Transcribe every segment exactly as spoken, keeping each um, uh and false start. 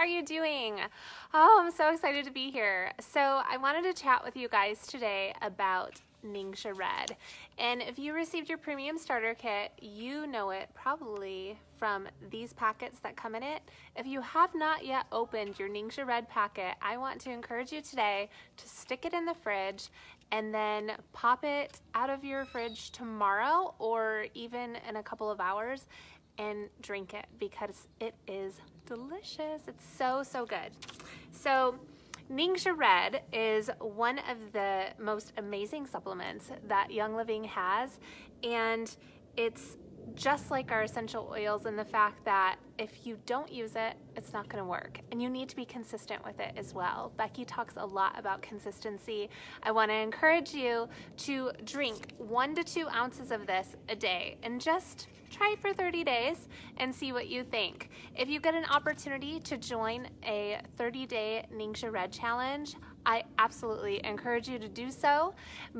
are you doing? Oh, I'm so excited to be here. So I wanted to chat with you guys today about NingXia Red. And if you received your premium starter kit, you know it probably from these packets that come in it. If you have not yet opened your NingXia Red packet, I want to encourage you today to stick it in the fridge and then pop it out of your fridge tomorrow or even in a couple of hours and drink it because it is delicious. It's so, so good. So NingXia Red is one of the most amazing supplements that Young Living has, and it's just like our essential oils in the fact that if you don't use it, it's not going to work, and you need to be consistent with it as well. Becky talks a lot about consistency. I want to encourage you to drink one to two ounces of this a day and just try it for thirty days and see what you think. If you get an opportunity to join a thirty day NingXia Red challenge, I absolutely encourage you to do so.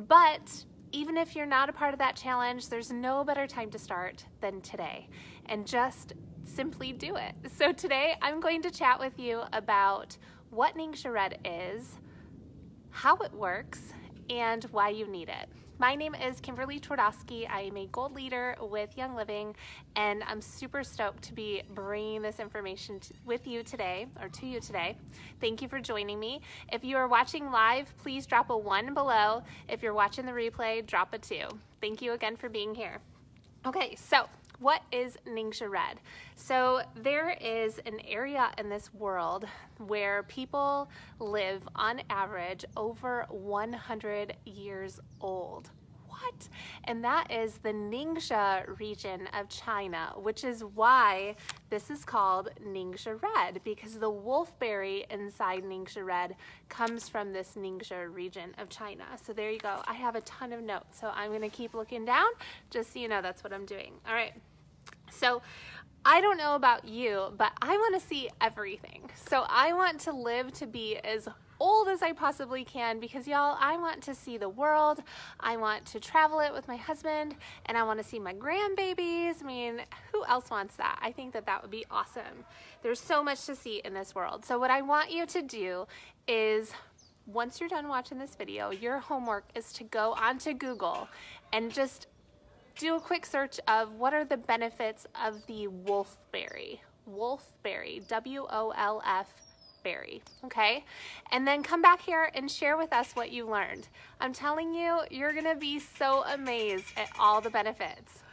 But even if you're not a part of that challenge, there's no better time to start than today, and just simply do it. So today I'm going to chat with you about what NingXia Red is, how it works, and why you need it. My name is Kimberly Twardowski. I am a gold leader with Young Living, and I'm super stoked to be bringing this information to, with you today, or to you today. Thank you for joining me. If you are watching live, please drop a one below. If you're watching the replay, drop a two. Thank you again for being here. Okay, so what is NingXia Red? So there is an area in this world where people live on average over one hundred years old. What? And that is the NingXia region of China, which is why this is called NingXia Red, because the wolfberry inside NingXia Red comes from this NingXia region of China. So there you go. I have a ton of notes, so I'm going to keep looking down just so you know that's what I'm doing. All right. So I don't know about you, but I want to see everything. So I want to live to be as old as I possibly can because, y'all, I want to see the world. I want to travel it with my husband, and I want to see my grandbabies. I mean, who else wants that? I think that that would be awesome. There's so much to see in this world. So what I want you to do is, once you're done watching this video, your homework is to go onto Google and just do a quick search of what are the benefits of the wolfberry. Wolfberry, W O L F berry, okay? And then come back here and share with us what you learned. I'm telling you, you're gonna be so amazed at all the benefits.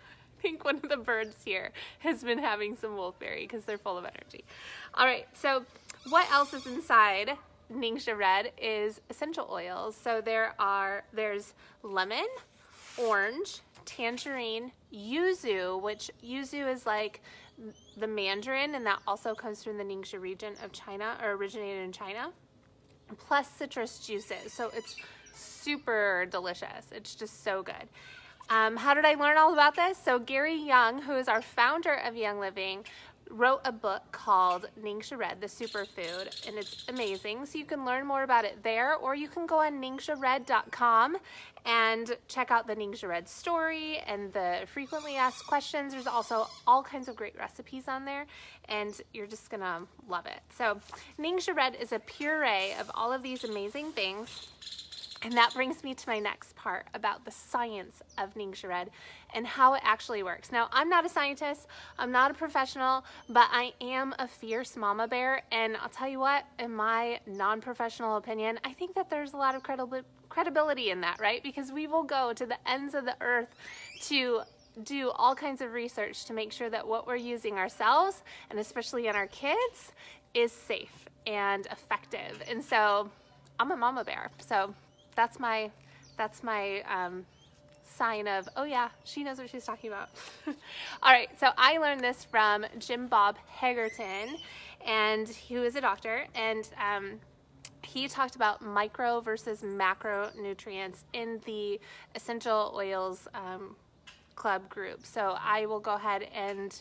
I think one of the birds here has been having some wolfberry because they're full of energy. All right, so what else is inside NingXia Red is essential oils. So there are, there's lemon, orange, tangerine, yuzu, which yuzu is like the mandarin, and that also comes from the NingXia region of China, or originated in China, plus citrus juices. So it's super delicious. It's just so good. Um, how did I learn all about this? So Gary Young, who is our founder of Young Living, wrote a book called NingXia Red, the Superfood, and it's amazing. So you can learn more about it there, or you can go on ning xia red dot com and check out the NingXia Red story and the frequently asked questions. There's also all kinds of great recipes on there, and you're just gonna love it. So NingXia Red is a puree of all of these amazing things. And that brings me to my next part about the science of NingXia Red and how it actually works. Now, I'm not a scientist, I'm not a professional, but I am a fierce mama bear, and I'll tell you what, in my non-professional opinion, I think that there's a lot of credi- credibility in that, right? Because we will go to the ends of the earth to do all kinds of research to make sure that what we're using ourselves, and especially in our kids, is safe and effective. And so, I'm a mama bear, so That's my, that's my um, sign of, oh yeah, she knows what she's talking about. All right, so I learned this from Jim Bob Haggerton, and he was a doctor, and um, he talked about micro versus macronutrients in the essential oils um, club group. So I will go ahead and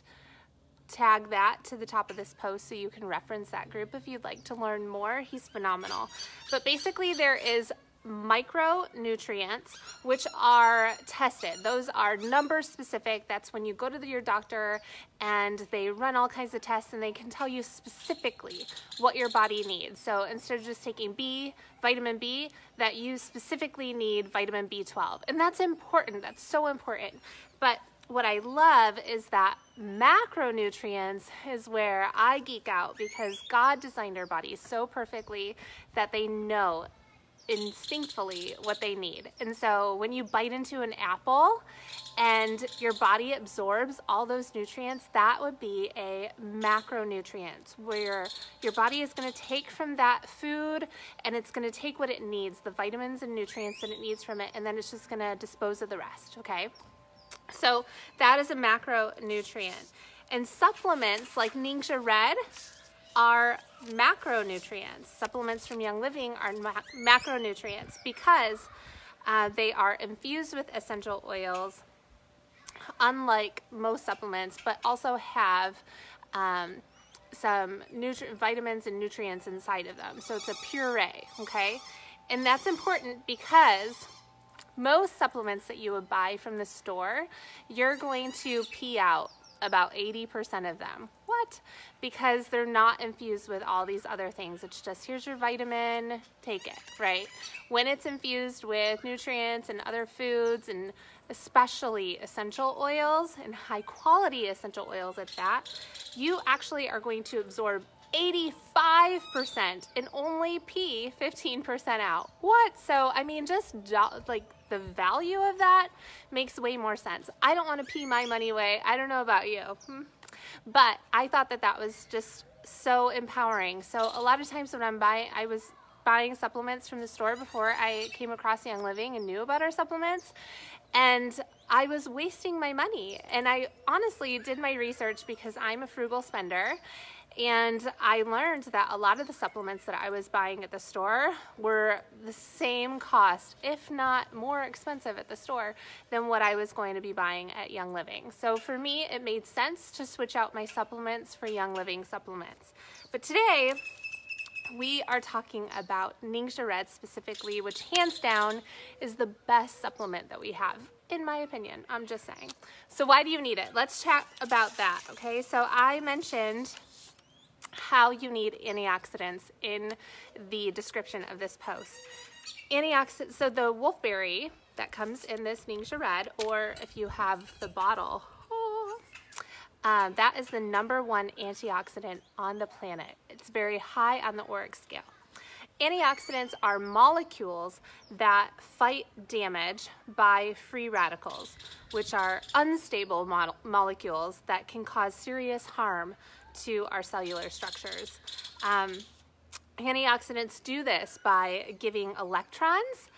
tag that to the top of this post so you can reference that group if you'd like to learn more. He's phenomenal. But basically there is micronutrients, which are tested. Those are number specific. That's when you go to your doctor and they run all kinds of tests and they can tell you specifically what your body needs. So instead of just taking B, vitamin B, that you specifically need vitamin B twelve. And that's important. That's so important. But what I love is that macronutrients is where I geek out, because God designed our bodies so perfectly that they know instinctively what they need. And so when you bite into an apple and your body absorbs all those nutrients, that would be a macronutrient, where your body is going to take from that food and it's going to take what it needs, the vitamins and nutrients that it needs from it, and then it's just going to dispose of the rest, okay? So that is a macronutrient. And supplements like NingXia Red are macronutrients. Supplements from Young Living are ma macronutrients because uh, they are infused with essential oils, unlike most supplements, but also have um, some nutri vitamins and nutrients inside of them. So it's a puree, okay? And that's important because most supplements that you would buy from the store, you're going to pee out about eighty percent of them. What? Because they're not infused with all these other things. It's just, here's your vitamin, take it, right? When it's infused with nutrients and other foods, and especially essential oils and high quality essential oils at that, you actually are going to absorb eighty-five percent and only pee fifteen percent out. What? So, I mean, just like the value of that makes way more sense. I don't want to pee my money away. I don't know about you, hmm? But I thought that that was just so empowering. So a lot of times when I'm buying, I was buying supplements from the store before I came across Young Living and knew about our supplements, and I was wasting my money. And I honestly did my research because I'm a frugal spender. And I learned that a lot of the supplements that I was buying at the store were the same cost, if not more expensive at the store than what I was going to be buying at Young Living. So for me, it made sense to switch out my supplements for Young Living supplements. But today, we are talking about NingXia Red specifically, which hands down is the best supplement that we have, in my opinion. I'm just saying. So why do you need it? Let's chat about that, okay? So I mentioned how you need antioxidants in the description of this post. Antioxidants, so the wolfberry that comes in this NingXia Red, or if you have the bottle, oh, um, that is the number one antioxidant on the planet. It's very high on the ORAC scale. Antioxidants are molecules that fight damage by free radicals, which are unstable mo molecules that can cause serious harm to our cellular structures. Um, antioxidants do this by giving electrons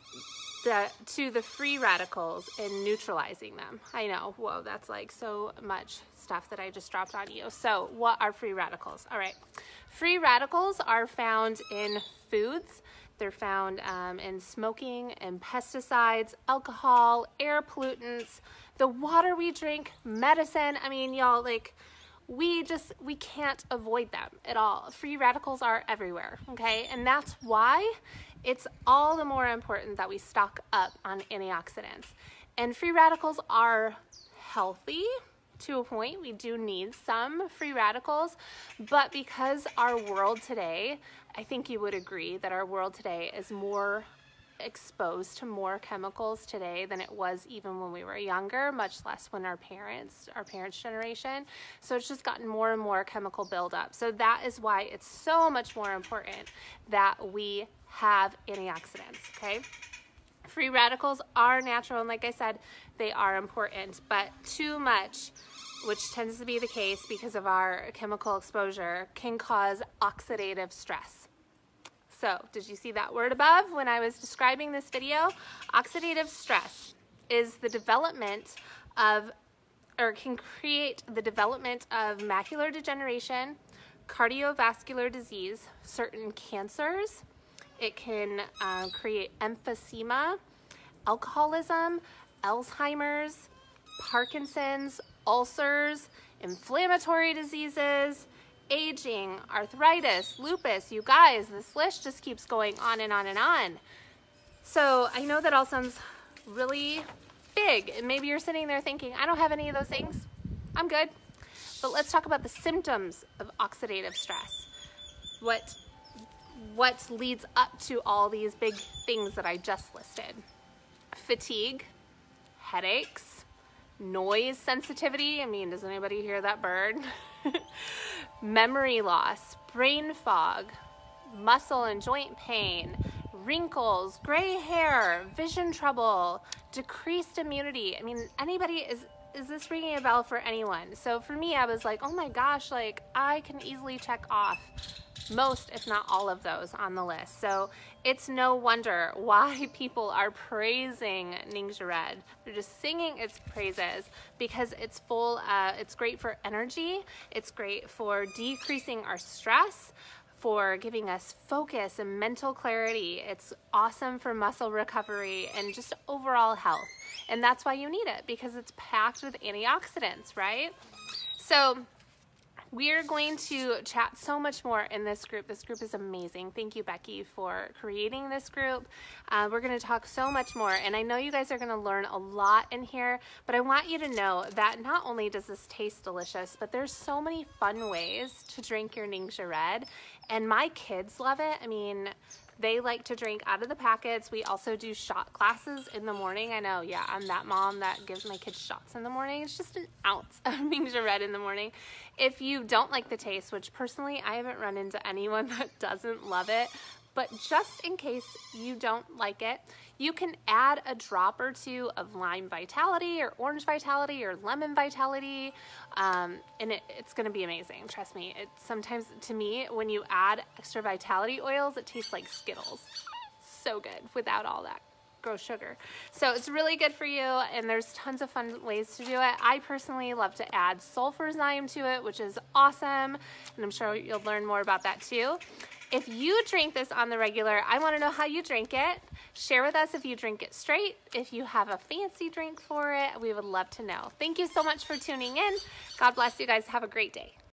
the, to the free radicals and neutralizing them. I know, whoa, that's like so much stuff that I just dropped on you. So what are free radicals? All right, free radicals are found in foods. They're found um, in smoking and pesticides, alcohol, air pollutants, the water we drink, medicine. I mean, y'all, like, we just, we can't avoid them at all. Free radicals are everywhere, okay? And that's why it's all the more important that we stock up on antioxidants. And free radicals are healthy to a point. We do need some free radicals, but because our world today, I think you would agree that our world today is more exposed to more chemicals today than it was even when we were younger, much less when our parents, our parents' generation. So it's just gotten more and more chemical buildup. So that is why it's so much more important that we have antioxidants, okay? Free radicals are natural, and like I said, they are important, but too much, which tends to be the case because of our chemical exposure, can cause oxidative stress. So, did you see that word above when I was describing this video? Oxidative stress is the development of, or can create the development of macular degeneration, cardiovascular disease, certain cancers. It can uh, create emphysema, alcoholism, Alzheimer's, Parkinson's, ulcers, inflammatory diseases, aging, arthritis, lupus. You guys, this list just keeps going on and on and on. So I know that all sounds really big, and maybe you're sitting there thinking, I don't have any of those things. I'm good. But let's talk about the symptoms of oxidative stress. What, what leads up to all these big things that I just listed. Fatigue, headaches, noise sensitivity. I mean, does anybody hear that bird? Memory loss, brain fog, muscle and joint pain, wrinkles, gray hair, vision trouble, decreased immunity. I mean, anybody, is, is this ringing a bell for anyone? So for me, I was like, oh my gosh, like I can easily check off most, if not all of those on the list. So it's no wonder why people are praising NingXia Red. They're just singing its praises because it's full, uh, it's great for energy. It's great for decreasing our stress, for giving us focus and mental clarity. It's awesome for muscle recovery and just overall health. And that's why you need it, because it's packed with antioxidants, right? So we're going to chat so much more in this group. This group is amazing. Thank you, Becky, for creating this group. Uh, we're going to talk so much more, and I know you guys are going to learn a lot in here, but I want you to know that not only does this taste delicious, but there's so many fun ways to drink your NingXia Red, and my kids love it. I mean, they like to drink out of the packets. We also do shot glasses in the morning. I know, yeah, I'm that mom that gives my kids shots in the morning. It's just an ounce of NingXia Red in the morning. If you don't like the taste, which personally I haven't run into anyone that doesn't love it, but just in case you don't like it, you can add a drop or two of lime vitality or orange vitality or lemon vitality, um, and it, it's going to be amazing. Trust me. It sometimes, to me, when you add extra vitality oils, it tastes like Skittles. So good without all that gross sugar. So it's really good for you, and there's tons of fun ways to do it. I personally love to add sulfurzyme to it, which is awesome, and I'm sure you'll learn more about that too. If you drink this on the regular, I want to know how you drink it. Share with us if you drink it straight, if you have a fancy drink for it. We would love to know. Thank you so much for tuning in. God bless you guys. Have a great day.